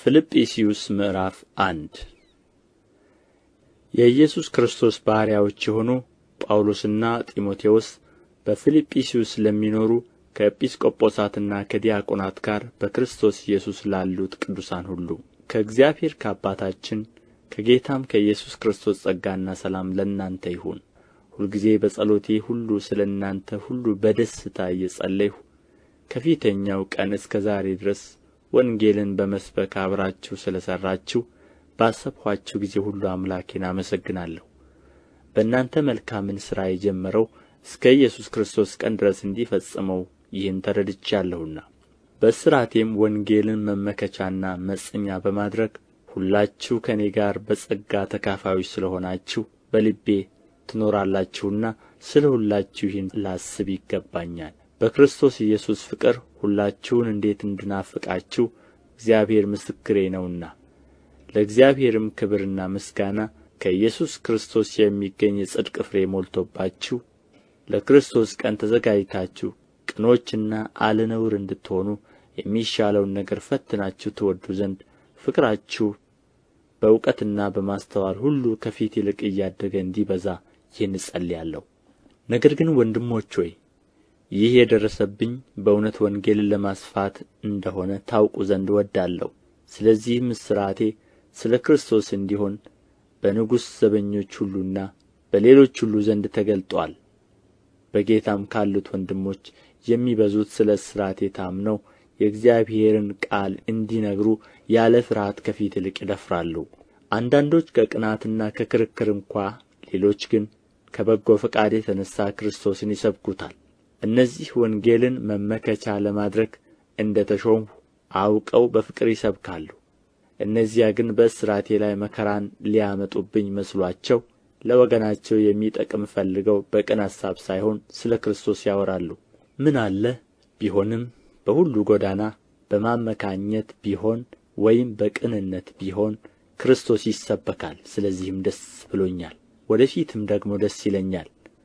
ፊልጵስዩስ ምዕራፍ 1 የኢየሱስ ክርስቶስ ባሪያዎች የሆኑ ጳውሎስና ጢሞቴዎስ በፊልጵስዩስ ለሚኖሩ ከኤጲስቆጶሳትና ከዲያቆናት ጋር በክርስቶስ ኢየሱስ ላሉት ቅዱሳን ሁሉ ከእግዚአብሔር ከአባታችን ከጌታም ከኢየሱስ ክርስቶስ ጸጋና ሰላም ለእናንተ ይሁን። ሁልጊዜ በጸሎቴ ሁሉ ስለ እናንተ ሁሉ በደስታ እየጸለይሁ ከፊተኛው ቀን እስከ ዛሬ ድረስ ወንጌልን በመስበክ አብራችሁ ስለ ሠራችሁ ባሰብኋችሁ ጊዜ ሁሉ አምላኬን አመሰግናለሁ። በእናንተ መልካምን ሥራ የጀመረው እስከ ኢየሱስ ክርስቶስ ቀን ድረስ እንዲፈጽመው ይህን ተረድቼአለሁና በእስራቴም ወንጌልን መመከቻና መጽኛ በማድረግ ሁላችሁ ከእኔ ጋር በጸጋ ተካፋዮች ስለ ሆናችሁ በልቤ ትኖራላችሁና ስለ ሁላችሁ ይህን ላስብ ይገባኛል። በክርስቶስ ኢየሱስ ፍቅር ሁላችሁን እንዴት እንድናፍቃችሁ እግዚአብሔር ምስክሬ ነውና፣ ለእግዚአብሔርም ክብርና ምስጋና ከኢየሱስ ክርስቶስ የሚገኝ የጽድቅ ፍሬ ሞልቶባችሁ ለክርስቶስ ቀን ተዘጋጅታችሁ ቅኖችና አለ ነውር እንድትሆኑ የሚሻለውን ነገር ፈትናችሁ ትወዱ ዘንድ ፍቅራችሁ በእውቀትና በማስተዋል ሁሉ ከፊት ይልቅ እያደገ እንዲበዛ ይህን እጸልያለሁ። ነገር ግን ወንድሞች ሆይ ይህ የደረሰብኝ በእውነት ወንጌልን ለማስፋት እንደሆነ ታውቁ ዘንድ እወዳለሁ። ስለዚህም እስራቴ ስለ ክርስቶስ እንዲሆን በንጉሥ ዘበኞች ሁሉና በሌሎች ሁሉ ዘንድ ተገልጦአል። በጌታም ካሉት ወንድሞች የሚበዙት ስለ እስራቴ ታምነው የእግዚአብሔርን ቃል እንዲነግሩ ያለ ፍርሃት ከፊት ይልቅ ይደፍራሉ። አንዳንዶች ከቅናትና ከክርክር እንኳ፣ ሌሎች ግን ከበጎ ፈቃድ የተነሣ ክርስቶስን ይሰብኩታል። እነዚህ ወንጌልን መመከቻ ለማድረግ እንደ ተሾምሁ አውቀው በፍቅር ይሰብካሉ። እነዚያ ግን በእስራቴ ላይ መከራን ሊያመጡብኝ መስሎአቸው ለወገናቸው የሚጠቅም ፈልገው በቅን አሳብ ሳይሆን ስለ ክርስቶስ ያወራሉ። ምን አለ ቢሆንም በሁሉ ጎዳና በማመካኘት ቢሆን ወይም በቅንነት ቢሆን ክርስቶስ ይሰበካል። ስለዚህም ደስ ብሎኛል፣ ወደ ፊትም ደግሞ ደስ ይለኛል።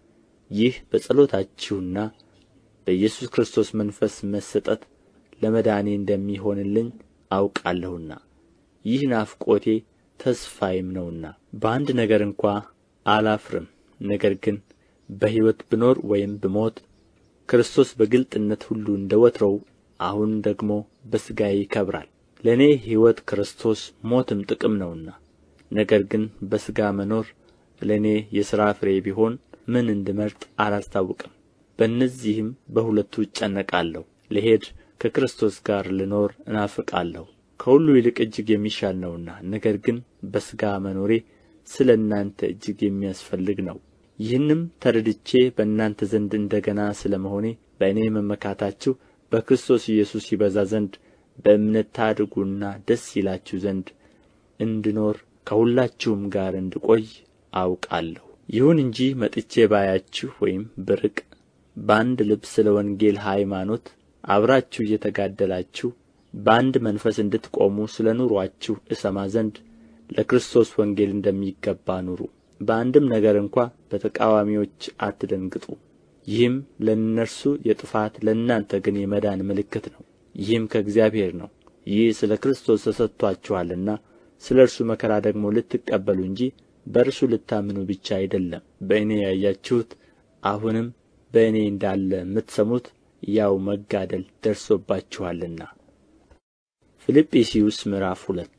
ይህ በጸሎታችሁና በኢየሱስ ክርስቶስ መንፈስ መሰጠት ለመዳኔ እንደሚሆንልኝ አውቃለሁና ይህ ናፍቆቴ ተስፋዬም ነውና። በአንድ ነገር እንኳ አላፍርም። ነገር ግን በሕይወት ብኖር ወይም ብሞት ክርስቶስ በግልጥነት ሁሉ እንደ ወትሮው አሁን ደግሞ በሥጋዬ ይከብራል። ለእኔ ሕይወት ክርስቶስ ሞትም ጥቅም ነውና። ነገር ግን በሥጋ መኖር ለእኔ የሥራ ፍሬ ቢሆን ምን እንድመርጥ አላስታውቅም። በእነዚህም በሁለቱ እጨነቃለሁ። ልሄድ ከክርስቶስ ጋር ልኖር እናፍቃለሁ፣ ከሁሉ ይልቅ እጅግ የሚሻል ነውና። ነገር ግን በሥጋ መኖሬ ስለ እናንተ እጅግ የሚያስፈልግ ነው። ይህንም ተረድቼ በእናንተ ዘንድ እንደ ገና ስለ መሆኔ በእኔ መመካታችሁ በክርስቶስ ኢየሱስ ይበዛ ዘንድ በእምነት ታድጉና ደስ ይላችሁ ዘንድ እንድኖር ከሁላችሁም ጋር እንድቆይ አውቃለሁ። ይሁን እንጂ መጥቼ ባያችሁ ወይም ብርቅ በአንድ ልብ ስለ ወንጌል ሃይማኖት አብራችሁ እየተጋደላችሁ በአንድ መንፈስ እንድትቆሙ ስለ ኑሮአችሁ እሰማ ዘንድ ለክርስቶስ ወንጌል እንደሚገባ ኑሩ። በአንድም ነገር እንኳ በተቃዋሚዎች አትደንግጡ። ይህም ለእነርሱ የጥፋት ለእናንተ ግን የመዳን ምልክት ነው። ይህም ከእግዚአብሔር ነው። ይህ ስለ ክርስቶስ ተሰጥቶአችኋልና ስለ እርሱ መከራ ደግሞ ልትቀበሉ እንጂ በእርሱ ልታምኑ ብቻ አይደለም። በእኔ ያያችሁት አሁንም በእኔ እንዳለ የምትሰሙት ያው መጋደል ደርሶባችኋልና። ፊልጵስዩስ ምዕራፍ 2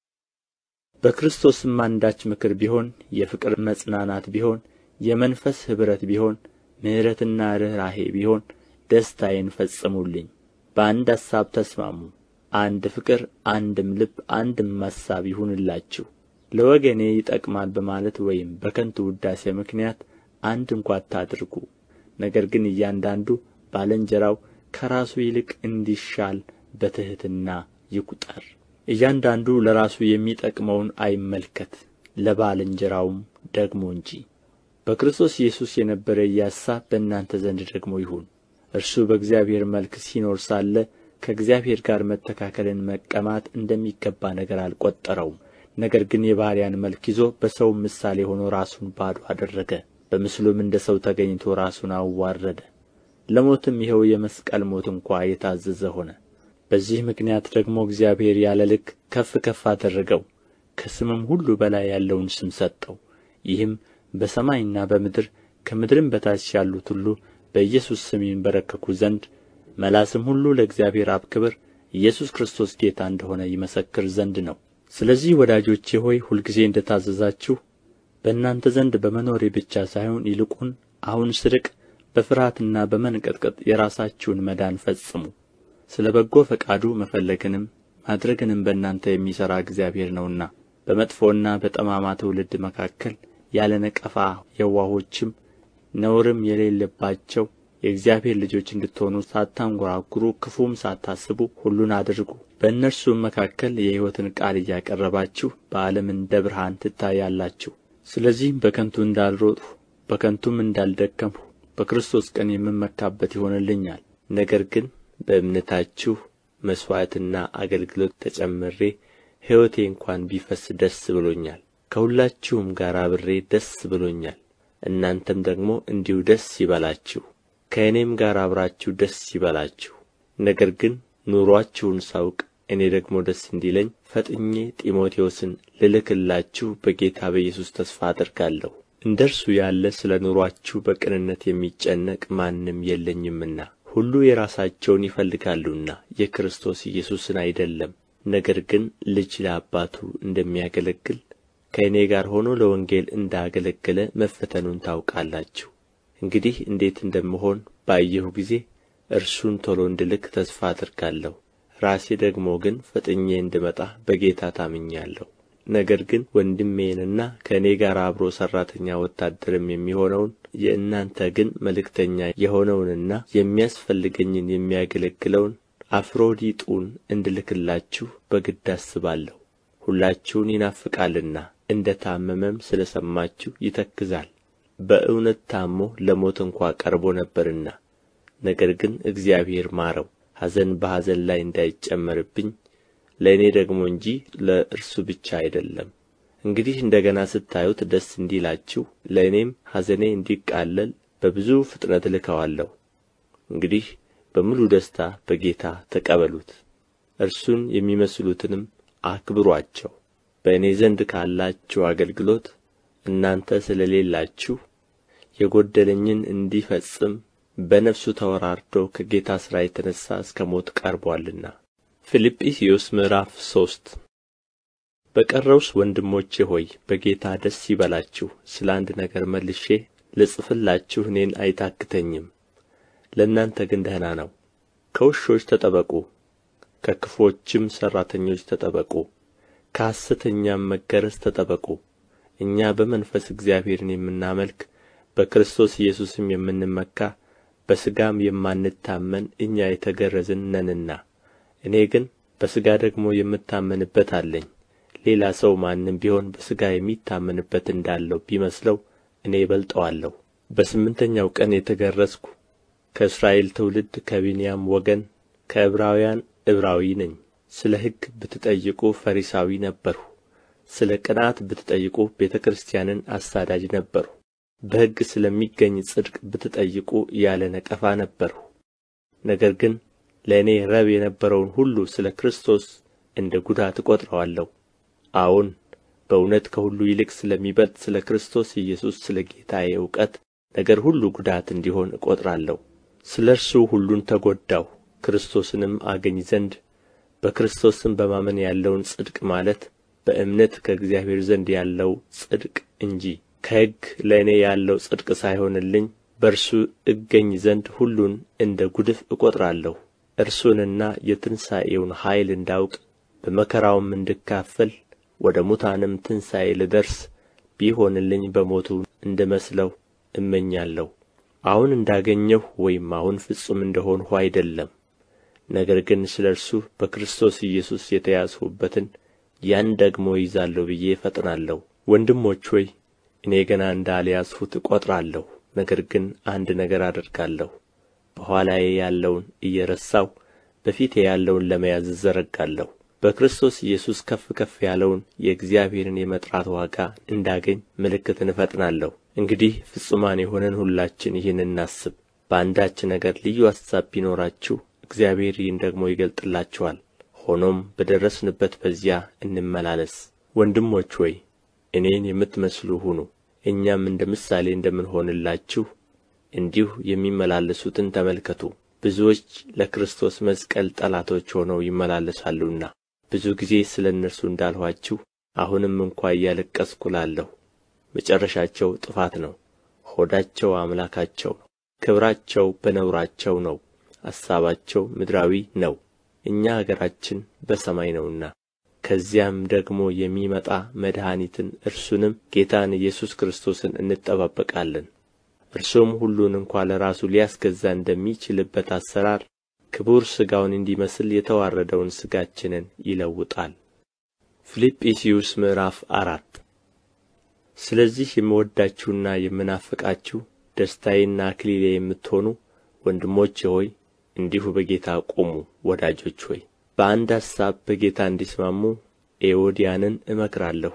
በክርስቶስም አንዳች ምክር ቢሆን፣ የፍቅር መጽናናት ቢሆን፣ የመንፈስ ኅብረት ቢሆን፣ ምሕረትና ርኅራኄ ቢሆን ደስታዬን ፈጽሙልኝ። በአንድ አሳብ ተስማሙ፣ አንድ ፍቅር፣ አንድም ልብ፣ አንድም አሳብ ይሁንላችሁ። ለወገኔ ይጠቅማል በማለት ወይም በከንቱ ውዳሴ ምክንያት አንድ እንኳ አታድርጉ። ነገር ግን እያንዳንዱ ባልንጀራው ከራሱ ይልቅ እንዲሻል በትሕትና ይቁጠር። እያንዳንዱ ለራሱ የሚጠቅመውን አይመልከት፣ ለባልንጀራውም ደግሞ እንጂ። በክርስቶስ ኢየሱስ የነበረ ይህ አሳብ በእናንተ ዘንድ ደግሞ ይሁን። እርሱ በእግዚአብሔር መልክ ሲኖር ሳለ ከእግዚአብሔር ጋር መተካከልን መቀማት እንደሚገባ ነገር አልቈጠረውም። ነገር ግን የባሪያን መልክ ይዞ በሰውም ምሳሌ ሆኖ ራሱን ባዶ አደረገ። በምስሉም እንደ ሰው ተገኝቶ ራሱን አዋረደ፣ ለሞትም ይኸው የመስቀል ሞት እንኳ የታዘዘ ሆነ። በዚህ ምክንያት ደግሞ እግዚአብሔር ያለ ልክ ከፍ ከፍ አደረገው፣ ከስምም ሁሉ በላይ ያለውን ስም ሰጠው። ይህም በሰማይና በምድር ከምድርም በታች ያሉት ሁሉ በኢየሱስ ስም ይንበረከኩ ዘንድ መላስም ሁሉ ለእግዚአብሔር አብ ክብር ኢየሱስ ክርስቶስ ጌታ እንደሆነ ይመሰክር ዘንድ ነው። ስለዚህ ወዳጆቼ ሆይ ሁልጊዜ እንደ ታዘዛችሁ በእናንተ ዘንድ በመኖሬ ብቻ ሳይሆን ይልቁን አሁን ስርቅ በፍርሃትና በመንቀጥቀጥ የራሳችሁን መዳን ፈጽሙ። ስለ በጎ ፈቃዱ መፈለግንም ማድረግንም በእናንተ የሚሠራ እግዚአብሔር ነውና። በመጥፎና በጠማማ ትውልድ መካከል ያለ ነቀፋ የዋሆችም ነውርም የሌለባቸው የእግዚአብሔር ልጆች እንድትሆኑ ሳታንጐራጉሩ ክፉም ሳታስቡ ሁሉን አድርጉ። በእነርሱም መካከል የሕይወትን ቃል እያቀረባችሁ በዓለም እንደ ብርሃን ትታያላችሁ። ስለዚህም በከንቱ እንዳልሮጥሁ በከንቱም እንዳልደከምሁ በክርስቶስ ቀን የምመካበት ይሆንልኛል። ነገር ግን በእምነታችሁ መሥዋዕትና አገልግሎት ተጨምሬ ሕይወቴ እንኳን ቢፈስ ደስ ብሎኛል። ከሁላችሁም ጋር አብሬ ደስ ብሎኛል። እናንተም ደግሞ እንዲሁ ደስ ይበላችሁ፣ ከእኔም ጋር አብራችሁ ደስ ይበላችሁ። ነገር ግን ኑሮአችሁን ሳውቅ እኔ ደግሞ ደስ እንዲለኝ ፈጥኜ ጢሞቴዎስን ልልክላችሁ በጌታ በኢየሱስ ተስፋ አደርጋለሁ። እንደ እርሱ ያለ ስለ ኑሮአችሁ በቅንነት የሚጨነቅ ማንም የለኝምና። ሁሉ የራሳቸውን ይፈልጋሉና የክርስቶስ ኢየሱስን አይደለም። ነገር ግን ልጅ ለአባቱ እንደሚያገለግል ከእኔ ጋር ሆኖ ለወንጌል እንዳገለገለ መፈተኑን ታውቃላችሁ። እንግዲህ እንዴት እንደምሆን ባየሁ ጊዜ እርሱን ቶሎ እንድልክ ተስፋ አደርጋለሁ። ራሴ ደግሞ ግን ፈጥኜ እንድመጣ በጌታ ታምኛለሁ። ነገር ግን ወንድሜንና ከእኔ ጋር አብሮ ሠራተኛ ወታደርም የሚሆነውን የእናንተ ግን መልእክተኛ የሆነውንና የሚያስፈልገኝን የሚያገለግለውን አፍሮዲጡን እንድልክላችሁ በግድ አስባለሁ። ሁላችሁን ይናፍቃልና እንደ ታመመም ስለ ሰማችሁ ይተክዛል። በእውነት ታሞ ለሞት እንኳ ቀርቦ ነበርና፣ ነገር ግን እግዚአብሔር ማረው። ኀዘን በኀዘን ላይ እንዳይጨመርብኝ ለእኔ ደግሞ እንጂ ለእርሱ ብቻ አይደለም። እንግዲህ እንደ ገና ስታዩት ደስ እንዲላችሁ ለእኔም ኀዘኔ እንዲቃለል በብዙ ፍጥነት እልከዋለሁ። እንግዲህ በሙሉ ደስታ በጌታ ተቀበሉት። እርሱን የሚመስሉትንም አክብሩአቸው። በእኔ ዘንድ ካላችሁ አገልግሎት እናንተ ስለሌላችሁ የጎደለኝን እንዲፈጽም በነፍሱ ተወራርዶ ከጌታ ሥራ የተነሣ እስከ ሞት ቀርቦአልና። ፊልጵስዩስ ምዕራፍ 3 በቀረውስ ወንድሞቼ ሆይ በጌታ ደስ ይበላችሁ። ስለ አንድ ነገር መልሼ ልጽፍላችሁ እኔን አይታክተኝም። ለእናንተ ግን ደህና ነው። ከውሾች ተጠበቁ፣ ከክፉዎችም ሠራተኞች ተጠበቁ፣ ከሐሰተኛም መገረዝ ተጠበቁ። እኛ በመንፈስ እግዚአብሔርን የምናመልክ በክርስቶስ ኢየሱስም የምንመካ በሥጋም የማንታመን እኛ የተገረዝን ነንና። እኔ ግን በሥጋ ደግሞ የምታመንበት አለኝ። ሌላ ሰው ማንም ቢሆን በሥጋ የሚታመንበት እንዳለው ቢመስለው እኔ እበልጠዋለሁ። በስምንተኛው ቀን የተገረዝሁ ከእስራኤል ትውልድ ከብንያም ወገን ከዕብራውያን ዕብራዊ ነኝ። ስለ ሕግ ብትጠይቁ ፈሪሳዊ ነበርሁ። ስለ ቅንዓት ብትጠይቁ ቤተ ክርስቲያንን አሳዳጅ ነበርሁ። በሕግ ስለሚገኝ ጽድቅ ብትጠይቁ ያለ ነቀፋ ነበርሁ። ነገር ግን ለእኔ ረብ የነበረውን ሁሉ ስለ ክርስቶስ እንደ ጉዳት እቈጥረዋለሁ። አዎን በእውነት ከሁሉ ይልቅ ስለሚበልጥ ስለ ክርስቶስ ኢየሱስ ስለ ጌታዬ እውቀት ነገር ሁሉ ጉዳት እንዲሆን እቈጥራለሁ። ስለ እርሱ ሁሉን ተጐዳሁ፣ ክርስቶስንም አገኝ ዘንድ በክርስቶስም በማመን ያለውን ጽድቅ ማለት በእምነት ከእግዚአብሔር ዘንድ ያለው ጽድቅ እንጂ ከሕግ ለእኔ ያለው ጽድቅ ሳይሆንልኝ በእርሱ እገኝ ዘንድ ሁሉን እንደ ጉድፍ እቈጥራለሁ። እርሱንና የትንሣኤውን ኃይል እንዳውቅ በመከራውም እንድካፈል ወደ ሙታንም ትንሣኤ ልደርስ ቢሆንልኝ በሞቱ እንድመስለው እመኛለሁ። አሁን እንዳገኘሁ ወይም አሁን ፍጹም እንደሆንሁ አይደለም፣ ነገር ግን ስለ እርሱ በክርስቶስ ኢየሱስ የተያዝሁበትን ያን ደግሞ ይዛለሁ ብዬ እፈጥናለሁ። ወንድሞች ሆይ እኔ ገና እንዳልያዝሁት እቈጥራለሁ። ነገር ግን አንድ ነገር አደርጋለሁ፣ በኋላዬ ያለውን እየረሳሁ በፊቴ ያለውን ለመያዝ እዘረጋለሁ። በክርስቶስ ኢየሱስ ከፍ ከፍ ያለውን የእግዚአብሔርን የመጥራት ዋጋ እንዳገኝ ምልክትን እፈጥናለሁ። እንግዲህ ፍጹማን የሆነን ሁላችን ይህን እናስብ። በአንዳች ነገር ልዩ አሳብ ቢኖራችሁ እግዚአብሔር ይህን ደግሞ ይገልጥላችኋል። ሆኖም በደረስንበት በዚያ እንመላለስ። ወንድሞች ሆይ እኔን የምትመስሉ ሁኑ፣ እኛም እንደ ምሳሌ እንደምንሆንላችሁ እንዲሁ የሚመላለሱትን ተመልከቱ። ብዙዎች ለክርስቶስ መስቀል ጠላቶች ሆነው ይመላለሳሉና ብዙ ጊዜ ስለ እነርሱ እንዳልኋችሁ አሁንም እንኳ እያለቀስኩ እላለሁ። መጨረሻቸው ጥፋት ነው፣ ሆዳቸው አምላካቸው ነው፣ ክብራቸው በነውራቸው ነው፣ አሳባቸው ምድራዊ ነው። እኛ አገራችን በሰማይ ነውና ከዚያም ደግሞ የሚመጣ መድኃኒትን እርሱንም ጌታን ኢየሱስ ክርስቶስን እንጠባበቃለን። እርሱም ሁሉን እንኳ ለራሱ ሊያስገዛ እንደሚችልበት አሰራር ክቡር ሥጋውን እንዲመስል የተዋረደውን ሥጋችንን ይለውጣል። ፊልጵስዩስ ምዕራፍ 4 ስለዚህ የምወዳችሁና የምናፍቃችሁ ደስታዬና አክሊሌ የምትሆኑ ወንድሞቼ ሆይ እንዲሁ በጌታ ቁሙ። ወዳጆች ሆይ በአንድ አሳብ በጌታ እንዲስማሙ ኤዎድያንን እመክራለሁ፣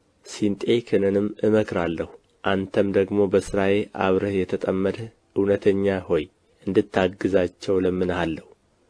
ሲንጤክንንም እመክራለሁ። አንተም ደግሞ በሥራዬ አብረህ የተጠመድህ እውነተኛ ሆይ እንድታግዛቸው እለምንሃለሁ።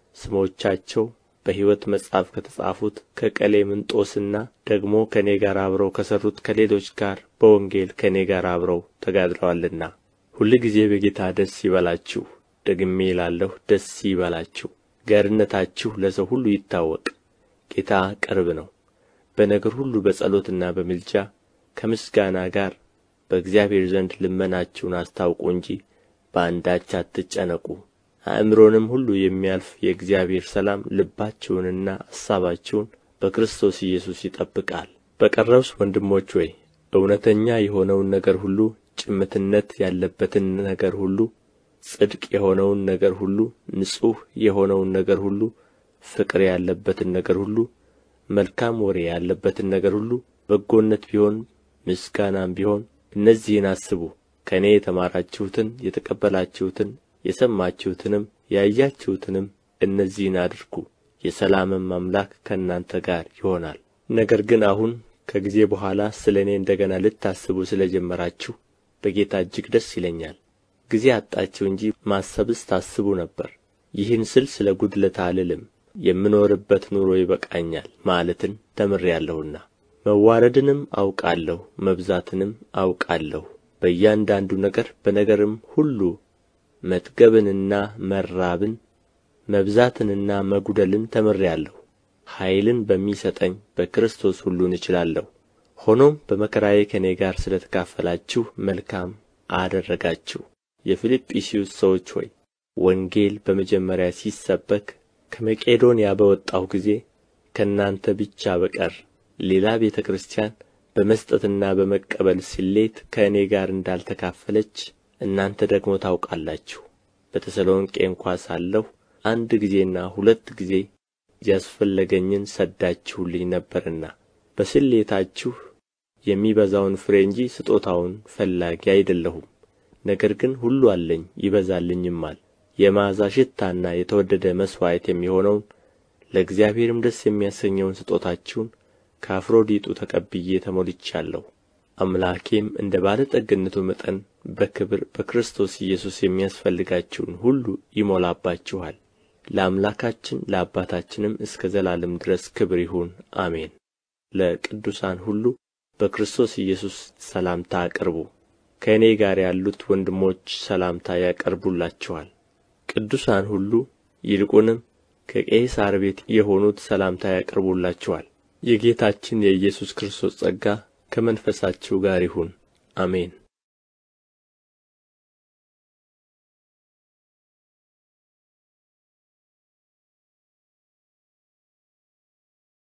ስሞቻቸው በሕይወት መጽሐፍ ከተጻፉት ከቀሌምንጦስና ደግሞ ከእኔ ጋር አብረው ከሠሩት ከሌሎች ጋር በወንጌል ከእኔ ጋር አብረው ተጋድለዋልና ሁልጊዜ በጌታ ደስ ይበላችሁ። ደግሜ እላለሁ ደስ ይበላችሁ። ገርነታችሁ ለሰው ሁሉ ይታወቅ። ጌታ ቅርብ ነው። በነገር ሁሉ በጸሎትና በምልጃ ከምስጋና ጋር በእግዚአብሔር ዘንድ ልመናችሁን አስታውቁ እንጂ በአንዳች አትጨነቁ። አእምሮንም ሁሉ የሚያልፍ የእግዚአብሔር ሰላም ልባችሁንና አሳባችሁን በክርስቶስ ኢየሱስ ይጠብቃል። በቀረውስ ወንድሞች ሆይ እውነተኛ የሆነውን ነገር ሁሉ፣ ጭምትነት ያለበትን ነገር ሁሉ፣ ጽድቅ የሆነውን ነገር ሁሉ፣ ንጹሕ የሆነውን ነገር ሁሉ፣ ፍቅር ያለበትን ነገር ሁሉ፣ መልካም ወሬ ያለበትን ነገር ሁሉ፣ በጎነት ቢሆን ምስጋናም ቢሆን እነዚህን አስቡ። ከእኔ የተማራችሁትን የተቀበላችሁትን የሰማችሁትንም ያያችሁትንም እነዚህን አድርጉ፣ የሰላምም አምላክ ከእናንተ ጋር ይሆናል። ነገር ግን አሁን ከጊዜ በኋላ ስለ እኔ እንደ ገና ልታስቡ ስለ ጀመራችሁ በጌታ እጅግ ደስ ይለኛል። ጊዜ አጣችሁ እንጂ ማሰብስ ታስቡ ነበር። ይህን ስል ስለ ጉድለት አልልም፣ የምኖርበት ኑሮ ይበቃኛል ማለትን ተምሬአለሁና። መዋረድንም አውቃለሁ፣ መብዛትንም አውቃለሁ። በእያንዳንዱ ነገር በነገርም ሁሉ መጥገብንና መራብን መብዛትንና መጉደልን ተምሬአለሁ። ኃይልን በሚሰጠኝ በክርስቶስ ሁሉን እችላለሁ። ሆኖም በመከራዬ ከእኔ ጋር ስለ ተካፈላችሁ መልካም አደረጋችሁ። የፊልጵስዩስ ሰዎች ሆይ ወንጌል በመጀመሪያ ሲሰበክ ከመቄዶንያ በወጣሁ ጊዜ ከእናንተ ብቻ በቀር ሌላ ቤተ ክርስቲያን በመስጠትና በመቀበል ስሌት ከእኔ ጋር እንዳልተካፈለች እናንተ ደግሞ ታውቃላችሁ። በተሰሎንቄ እንኳ ሳለሁ አንድ ጊዜና ሁለት ጊዜ ያስፈለገኝን ሰዳችሁልኝ ነበርና በስሌታችሁ የሚበዛውን ፍሬ እንጂ ስጦታውን ፈላጊ አይደለሁም። ነገር ግን ሁሉ አለኝ ይበዛልኝማል። የመዓዛ ሽታና የተወደደ መሥዋዕት የሚሆነውን ለእግዚአብሔርም ደስ የሚያሰኘውን ስጦታችሁን ከአፍሮዲጡ ተቀብዬ ተሞልቻለሁ። አምላኬም እንደ ባለጠግነቱ መጠን በክብር በክርስቶስ ኢየሱስ የሚያስፈልጋችሁን ሁሉ ይሞላባችኋል። ለአምላካችን ለአባታችንም እስከ ዘላለም ድረስ ክብር ይሁን፣ አሜን። ለቅዱሳን ሁሉ በክርስቶስ ኢየሱስ ሰላምታ አቅርቡ። ከእኔ ጋር ያሉት ወንድሞች ሰላምታ ያቀርቡላችኋል። ቅዱሳን ሁሉ ይልቁንም ከቄሳር ቤት የሆኑት ሰላምታ ያቀርቡላችኋል። የጌታችን የኢየሱስ ክርስቶስ ጸጋ ከመንፈሳችሁ ጋር ይሁን፣ አሜን።